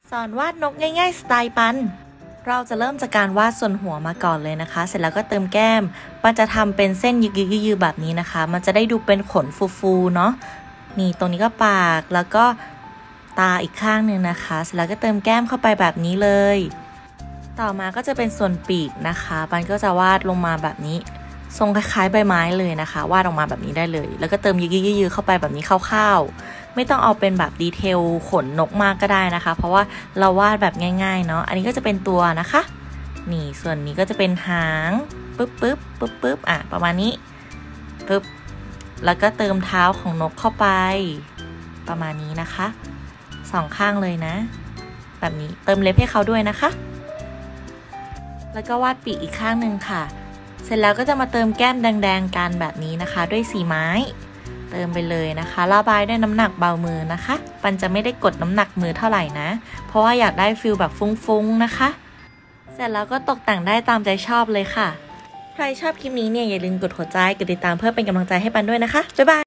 สอนวาดนกง่ายๆสไตล์ปันเราจะเริ่มจากการวาดส่วนหัวมาก่อนเลยนะคะเสร็จแล้วก็เติมแก้มปันจะทำเป็นเส้นยืดๆแบบนี้นะคะมันจะได้ดูเป็นขนฟูๆเนาะนี่ตรงนี้ก็ปากแล้วก็ตาอีกข้างหนึ่งนะคะเสร็จแล้วก็เติมแก้มเข้าไปแบบนี้เลยต่อมาก็จะเป็นส่วนปีกนะคะปันก็จะวาดลงมาแบบนี้ทรงคล้ายๆใบไม้เลยนะคะวาดออกมาแบบนี้ได้เลยแล้วก็เติมยืดๆเข้าไปแบบนี้คร่าวๆไม่ต้องเอาเป็นแบบดีเทลขนนกมากก็ได้นะคะเพราะว่าเราวาดแบบง่ายๆเนาะอันนี้ก็จะเป็นตัวนะคะนี่ส่วนนี้ก็จะเป็นหางปึ๊บประมาณนี้ปึ๊บแล้วก็เติมเท้าของนกเข้าไปประมาณนี้นะคะสองข้างเลยนะแบบนี้เติมเล็บให้เขาด้วยนะคะแล้วก็วาดปีกอีกข้างหนึ่งค่ะเสร็จแล้วก็จะมาเติมแก้มแดงๆกันแบบนี้นะคะด้วยสีไม้เติมไปเลยนะคะระบายด้วยน้ำหนักเบามือนะคะปันจะไม่ได้กดน้ำหนักมือเท่าไหร่นะเพราะว่าอยากได้ฟิลแบบฟุ้งๆนะคะเสร็จแล้วก็ตกแต่งได้ตามใจชอบเลยค่ะใครชอบคลิปนี้เนี่ยอย่าลืมกดหัวใจกดติดตามเพื่อเป็นกำลังใจให้ปันด้วยนะคะบ๊ายบาย